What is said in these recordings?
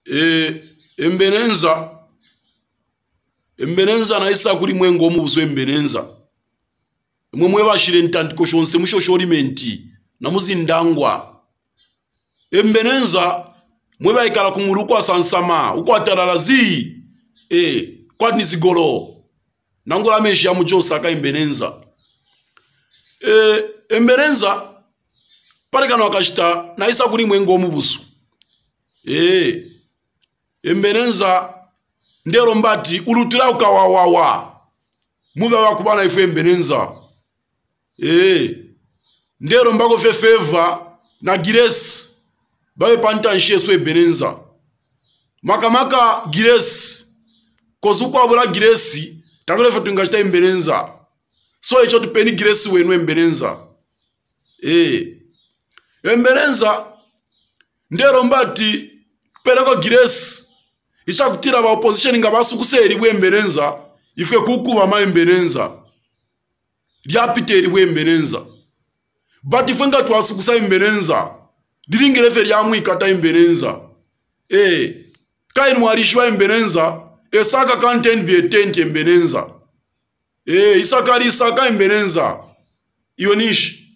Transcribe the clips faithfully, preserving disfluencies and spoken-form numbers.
e embenenza embenenza na isa kuri mwengo mu buso embenenza mwe mwe bashire ntandiko shonse mushoshoriment na muzindangwa embenenza mwe bayikala ku muruko asansama uko atararazi eh kwa nizigolo nangola meshi ya mujosa ka embenenza eh embenenza pare kana wakashita na isa kuri mwengo mu buso eh embenenza ndero mbati urutira ukawawawa mube bakubana ife embenenza eh ndero mbako fe favor na gires bawe pantanshe so embenenza makamaka gires kozuko abura giresi takole fe tungashita embenenza so echo tupeni giresi wenu embenenza eh embenenza ndero mbati pereko giresi icha kutira ba opposition ngabasu kuseri bwemberenza ifwe kukuba ma emberenza lyapiteri bwemberenza but ifwe nga twasukusa emberenza dilingire fe lyamu ikata emberenza eh kain mwarishwa emberenza esaka content bi etenti emberenza eh isakari isaka emberenza ionishi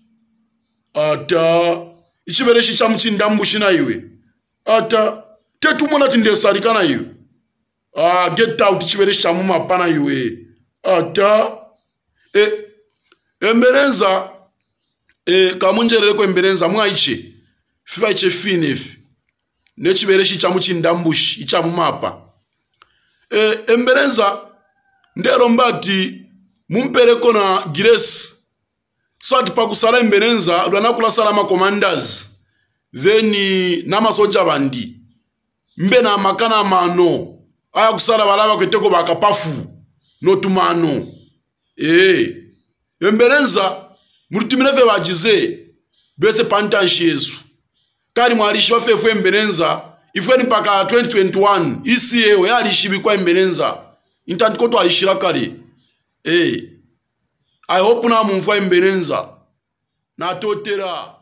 ata ichibereshi cha mchindambu shina iwe ata tetu mwana tindesarikana yu ah get out chibere chamu mapana yuwe ata e emberenza e kamunjerere ko emberenza mwaiche fifa iche finef ne chibere chamu chindambush ichamu mapa e emberenza ndero mbati mumpereko na gires so atipa kusala emberenza rwanakula salama commanders then nama soja bandi mbe na makana mano aya kusala balaba kweteko bakapafu notumano eh emberenza murutimefe bagize bese pantanshi Yesu kari mwarishi wafefu emberenza ifweni mpaka twenty twenty-one isi ewe yarishi kwa emberenza intandiko to alishira kare eh I hope na mumfa emberenza na totera